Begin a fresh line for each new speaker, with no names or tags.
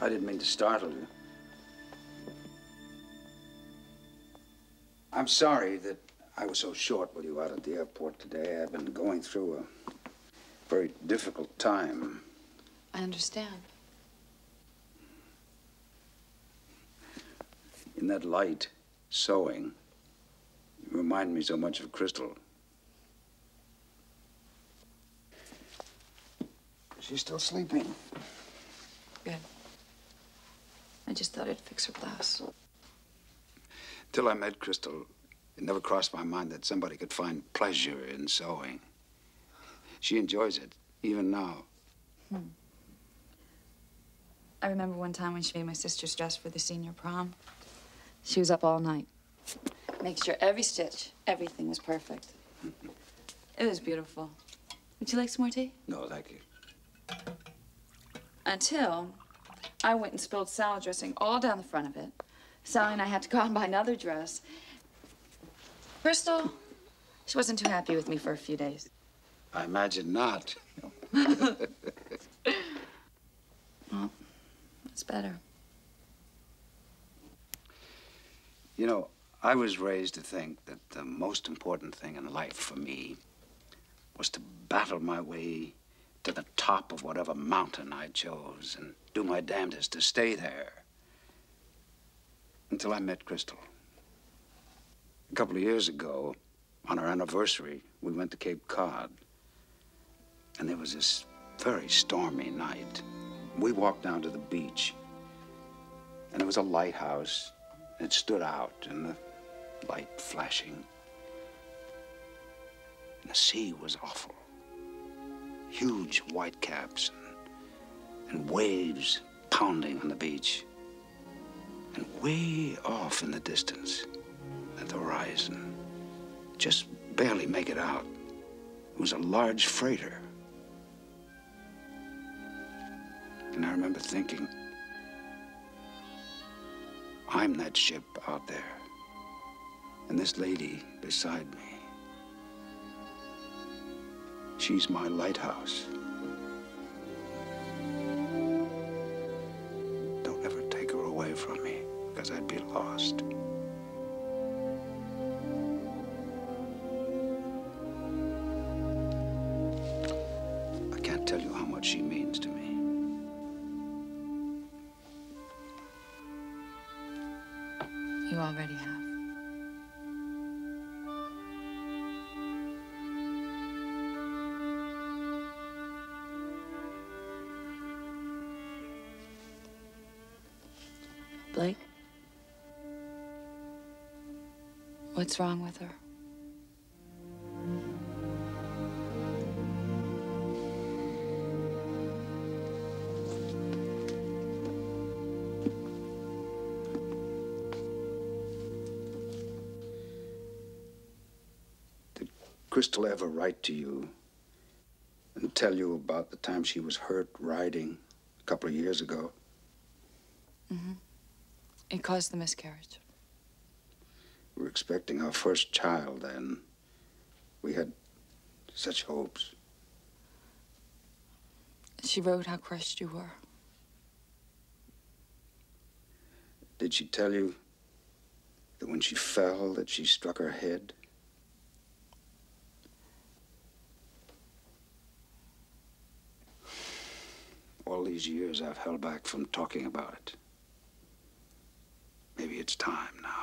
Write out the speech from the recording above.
I didn't mean to startle you. I'm sorry that I was so short with you out at the airport today. I've been going through a very difficult time.
I understand.
In that light, sewing, you remind me so much of Crystal. She's still sleeping.
Good. I just thought I'd fix her blouse.
Till I met Crystal, it never crossed my mind that somebody could find pleasure in sewing. She enjoys it, even now.
I remember one time when she made my sister's dress for the senior prom. She was up all night. Make sure every stitch, everything was perfect. It was beautiful. Would you like some more tea?
No, thank you.
Until I went and spilled salad dressing all down the front of it. Sally and I had to go out and buy another dress. Crystal, she wasn't too happy with me for a few days.
I imagine not.
Well, that's better.
You know, I was raised to think that the most important thing in life for me was to battle my way to the top of whatever mountain I chose and do my damnedest to stay there. Until I met Crystal. A couple of years ago, on our anniversary, we went to Cape Cod. And there was this very stormy night. We walked down to the beach, and there was a lighthouse. It stood out in the light flashing. And the sea was awful. Huge whitecaps and waves pounding on the beach. And way off in the distance, at the horizon, just barely make it out, it was a large freighter. And I remember thinking, I'm that ship out there, and this lady beside me, she's my lighthouse. Don't ever take her away from me, because I'd be lost. I can't tell you how much she means to me.
You already have. Blake? What's wrong with her?
Did Crystal ever write to you and tell you about the time she was hurt riding a couple of years ago?
Mm-hmm. It caused the miscarriage.
We were expecting our first child then. We had such hopes.
She wrote how crushed you were.
Did she tell you that when she fell, that she struck her head? All these years I've held back from talking about it. Maybe it's time now.